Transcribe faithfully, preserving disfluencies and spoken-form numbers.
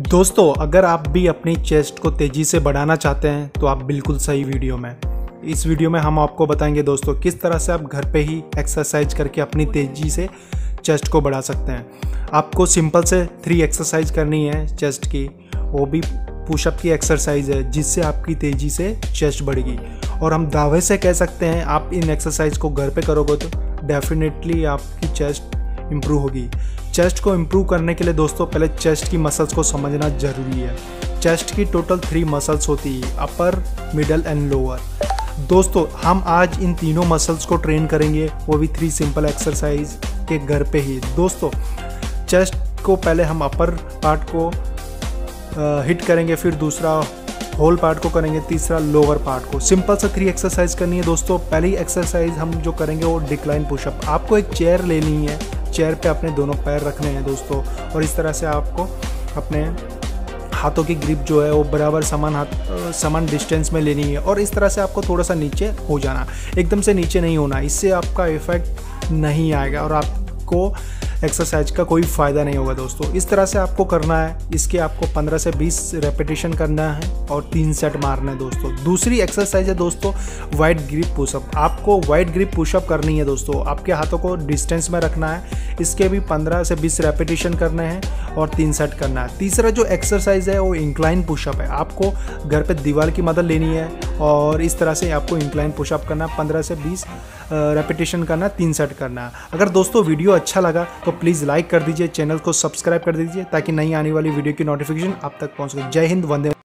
दोस्तों, अगर आप भी अपनी चेस्ट को तेज़ी से बढ़ाना चाहते हैं तो आप बिल्कुल सही वीडियो में। इस वीडियो में हम आपको बताएंगे दोस्तों किस तरह से आप घर पे ही एक्सरसाइज करके अपनी तेज़ी से चेस्ट को बढ़ा सकते हैं। आपको सिंपल से थ्री एक्सरसाइज करनी है चेस्ट की, वो भी पुशअप की एक्सरसाइज है जिससे आपकी तेज़ी से चेस्ट बढ़ेगी। और हम दावे से कह सकते हैं आप इन एक्सरसाइज को घर पे करोगे तो डेफिनेटली आपकी चेस्ट इम्प्रूव होगी। चेस्ट को इम्प्रूव करने के लिए दोस्तों पहले चेस्ट की मसल्स को समझना ज़रूरी है। चेस्ट की टोटल थ्री मसल्स होती है, अपर, मिडल एंड लोअर। दोस्तों हम आज इन तीनों मसल्स को ट्रेन करेंगे, वो भी थ्री सिंपल एक्सरसाइज के घर पे ही। दोस्तों चेस्ट को पहले हम अपर पार्ट को आ, हिट करेंगे, फिर दूसरा होल पार्ट को करेंगे, तीसरा लोअर पार्ट को। सिंपल से थ्री एक्सरसाइज करनी है दोस्तों। पहली एक्सरसाइज हम जो करेंगे वो डिक्लाइन पुशअप। आपको एक चेयर लेनी है, चेयर पे अपने दोनों पैर रखने हैं दोस्तों, और इस तरह से आपको अपने हाथों की ग्रिप जो है वो बराबर समान हाथ समान डिस्टेंस में लेनी है, और इस तरह से आपको थोड़ा सा नीचे हो जाना, एकदम से नीचे नहीं होना। इससे आपका इफेक्ट नहीं आएगा और आपको एक्सरसाइज का कोई फ़ायदा नहीं होगा दोस्तों। इस तरह से आपको करना है। इसके आपको पंद्रह से बीस रेपिटेशन करना है और तीन सेट मारना है दोस्तों। दूसरी एक्सरसाइज है दोस्तों वाइड ग्रिप पुशअप। आपको वाइड ग्रिप पुशअप करनी है दोस्तों। आपके हाथों को डिस्टेंस में रखना है, इसके भी पंद्रह से बीस रेपिटेशन करने हैं और तीन सेट करना है। तीसरा जो एक्सरसाइज है वो इंक्लाइन पुशअप है। आपको घर पे दीवार की मदद लेनी है और इस तरह से आपको इंक्लाइन पुशअप करना है, पंद्रह से बीस रेपिटेशन करना है, तीन सेट करना है। अगर दोस्तों वीडियो अच्छा लगा तो प्लीज़ लाइक कर दीजिए, चैनल को सब्सक्राइब कर दीजिए ताकि नई आने वाली वीडियो की नोटिफिकेशन आप तक पहुंच सके। जय हिंद, वंदे।